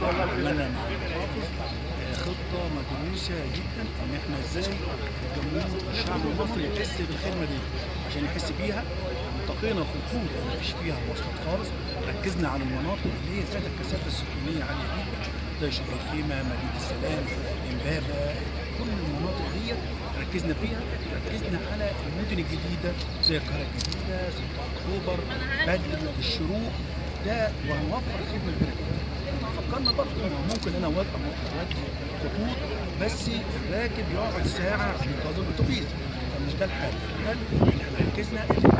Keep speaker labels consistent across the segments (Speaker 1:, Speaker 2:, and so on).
Speaker 1: عملنا مع المحافظ خطه مدروسه جدا ان احنا ازاي الجمهور الشعب المصري يحس بالخدمه دي عشان يحس بيها. انتقينا خطوط ما فيش فيها مواصلات خالص، ركزنا على المناطق اللي هي ذات الكثافه السكانيه عاليه جدا زي شبرا الخيمه، مدينه السلام، امبابه، كل المناطق دي ركزنا فيها. ركزنا على المدن الجديده زي القاهره الجديده، 6 اكتوبر، بدر، الشروق، ده وهنوفر خدمه كبيره جدا. فكرنا برضه ممكن انا اودي خطوط بس الراكب يقعد ساعه عشان ينتظر الاتوبيس، فمش ده الحل. الحل ان احنا ركزنا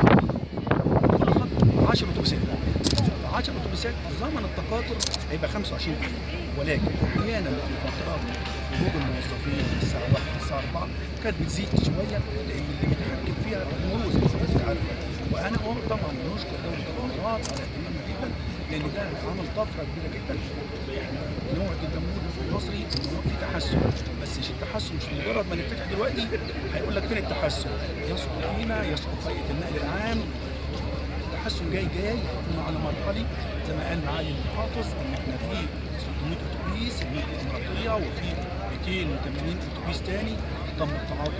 Speaker 1: كل خط 10 اتوبيسات، 10 اتوبيسات زمن التقاطر هيبقى 25 دقيقه، ولكن احيانا في فترات خروج الموظفين الساعه 1 الساعه 4 كانت بتزيد شويه لان اللي بيتحكم فيها المرور زي ما حضرتك عارف. وانا طبعا بنشكر دوله الامارات على اهتمامها جدا لان ده عمل طفره كبيره جدا. احنا نوعد الجمهور المصري ان هو في تحسن، بس مش التحسن مش مجرد ما نفتح دلوقتي هيقول لك فين التحسن؟ يسقط فينا، يسقط هيئه النقل العام. التحسن جاي هيكون على مرحلي زي ما قال معالي المحافظ ان احنا في 600 اتوبيس المدن الاماراتيه وفي 280 اتوبيس تاني تم التعاقد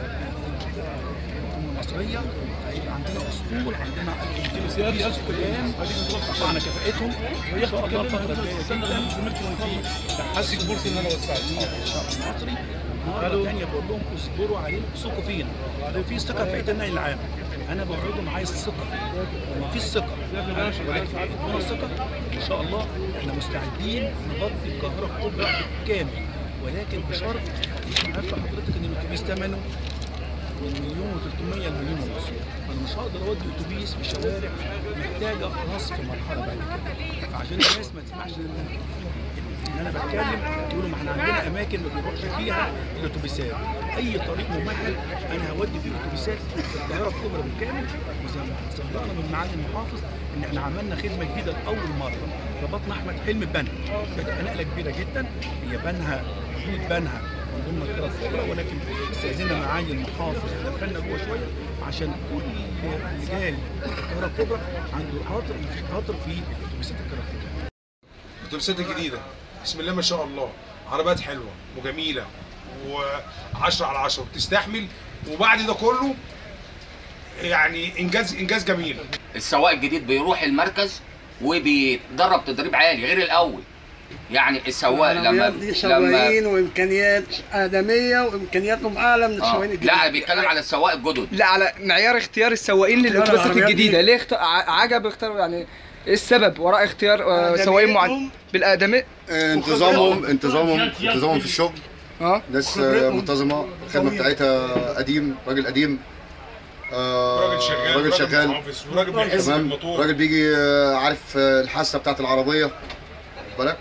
Speaker 1: الحكومه المصريه، هيبقى عندنا اسطول، عندنا 1200 اتوبيس قدام رفعنا كفاءتهم، وان شاء الله الفتره الجايه جدا في تحسن فرصه ان انا اوسع الشعب المصري. مرة ثانية بقول لهم اصبروا علينا، ثقوا فينا، لو في ثقة في هيئة النقل العام أنا بوعدهم عايز ثقة، لو في ثقة ولكن ادونا ثقة إن شاء الله إحنا مستعدين نغطي القاهرة الكبرى بالكامل، ولكن بشرط عارفة حضرتك إن الأتوبيس ثمنه من 1.3 مليون لمليون ونص، أنا مش هقدر أودي أتوبيس في شوارع محتاجة رصف مرحلة بعد كده، فعشان الناس ما تسمعش ان انا بتكلم يقولوا ما احنا عندنا اماكن ما بيروحش فيها الاتوبيسات، اي طريق ممهد انا هودي فيه الاتوبيسات في القاهره الكبرى بالكامل. وزي ما صدقنا من معالي المحافظ ان احنا عملنا خدمه جديده لاول مره، ربطنا احمد حلمي ببنها، بتبقى نقله كبيره جدا، هي بنها حدود بنها من ضمن القرى الكبرى، ولكن استاذنا معالي المحافظ دخلنا جوه شويه عشان كل اللي جاي القاهره الكبرى عنده قطر في اتوبيسات القاهره الكبرى.
Speaker 2: الاتوبيسات الجديده بسم الله ما شاء الله، عربيات حلوه وجميله و10 على 10 وبتستحمل، وبعد ده كله يعني انجاز جميل.
Speaker 3: السواق الجديد بيروح المركز وبيتدرب تدريب عالي غير الاول. يعني السواق
Speaker 4: لما سواقين وامكانيات ادميه وامكانياتهم اعلى من السواقين الجديد.
Speaker 3: لا بيتكلم على السواق الجدد،
Speaker 5: لا على معيار اختيار السواقين للاتوبيسات الجديده. ليه عجب اختاروا؟ يعني ايه السبب وراء اختيار سواقين معينين بالادميه؟
Speaker 6: انتظامهم في الشغل، ناس منتظمه، الخدمه بتاعتها راجل قديم، راجل شغال،
Speaker 2: وراجل بيحس بالموتور،
Speaker 6: راجل بيجي عارف الحاسه بتاعت العربيه بالك،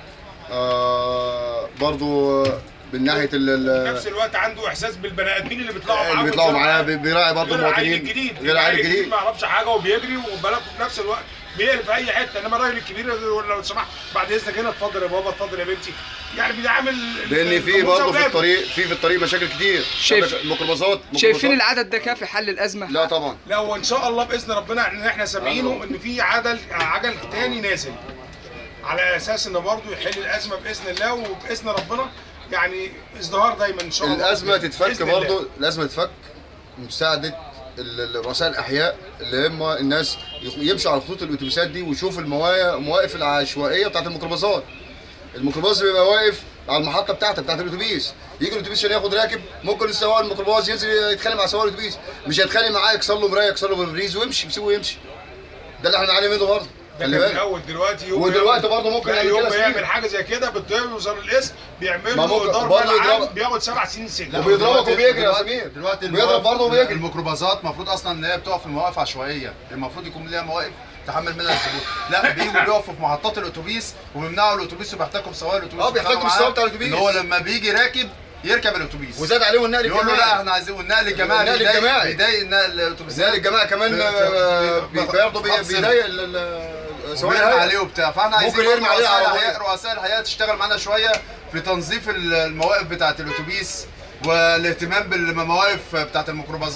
Speaker 6: برضه من ناحيه
Speaker 2: في نفس الوقت عنده احساس بالبني ادمين اللي بيطلعوا معاه،
Speaker 6: بيراعي برضه المواطنين.
Speaker 2: غير العيل الجديد ما يعرفش حاجه وبيجري وبالك في نفس الوقت بيقلب في اي حته، انما الراجل الكبير لو سمحت بعد اذنك هنا اتفضل يا بابا، اتفضل يا بنتي، يعني بيعمل.
Speaker 6: لان في برضه في الطريق مشاكل كتير. الميكروباصات
Speaker 5: شايفين العدد ده كافي حل الازمه؟
Speaker 6: لا طبعا،
Speaker 2: لا وان شاء الله باذن ربنا ان احنا سامعينه ان في عجل تاني نازل على اساس ان برضه يحل الازمه باذن الله وباذن ربنا، يعني ازدهار دايما ان شاء الله.
Speaker 6: الازمه تتفك برضه، الازمه تتفك مساعده رؤساء الاحياء اللي هم الناس يمشوا على خطوط الاتوبيسات دي ويشوفوا المواقف العشوائيه بتاعت الميكروباصات. الميكروباص بيبقى واقف على المحطه بتاعت الاتوبيس، يجي الاتوبيس عشان ياخد راكب، ممكن السواق الميكروباص ينزل يتخانق مع سواق الاتوبيس، مش هيتخانق معاه، يكسر له مرايه، يكسر له بالريز ويمشي، يسيبه يمشي. ده اللي احنا بنعاني منه برضه.
Speaker 2: ده كان الاول، دلوقتي
Speaker 6: ودلوقتي برضه ممكن
Speaker 2: يوم ما يعمل حاجه زي كده بتوزر الاسم بيعمل له ضرب العام بياخد 7 سنين سجن،
Speaker 6: وبيضربك وبيجري يا سمير.
Speaker 7: دلوقتي
Speaker 6: بيضرب برضه وبيجري.
Speaker 7: الميكروباصات المفروض اصلا ان هي بتقف في مواقف عشوائيه، المفروض يكون ليها مواقف تحمل منها الزبون، لا بييجوا بيقفوا في محطات الاتوبيس وبيمنعوا الاتوبيس وبيحتكوا بسواق الاتوبيس.
Speaker 6: بيحتكوا بالسواق بتاع الاتوبيس،
Speaker 7: ان هو لما بيجي راكب يركب الاتوبيس
Speaker 6: وزاد عليهم النقل الجماعي،
Speaker 7: يقول له لا احنا عايزين والنقل الجماعي بيضايق الاتوبيسات،
Speaker 6: النقل الجماعي كمان برضه بيضايق
Speaker 7: سواء عليه وبتاع. فاحنا عايزين رؤساء الحياه تشتغل معانا شويه في تنظيف المواقف بتاعه الاتوبيس والاهتمام بالمواقف بتاعه الميكروباصات،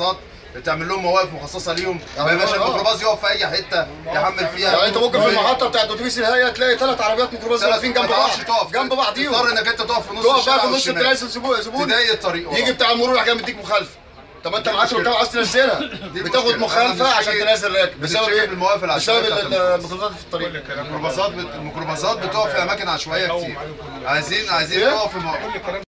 Speaker 7: تعمل لهم مواقف مخصصه ليهم، ما يبقاش الميكروباص يقف في اي حته يحمل فيها.
Speaker 6: يعني انت ممكن في المحطه بتاعت اتوبيس الهيئه تلاقي 3 عربيات ميكروباص واقفين جنب بعض،
Speaker 7: تقف
Speaker 6: جنب بعضيهم،
Speaker 7: تضطر انك انت تقف في نص
Speaker 6: تقف
Speaker 7: الشارع
Speaker 6: بقى في نص
Speaker 7: والشمال.
Speaker 6: تنزل زبون
Speaker 7: تضايق الطريق
Speaker 6: يجي بتاع المرور راح جاي مديك مخالفه. طب انت معاك بتاع عايز تنزلها بتاخد مخالفه عشان تنزل راكب بسبب ايه؟ بسبب الميكروباصات في الطريق.
Speaker 7: الميكروباصات بتقف في اماكن عشوائيه كتير. عايزين تقف في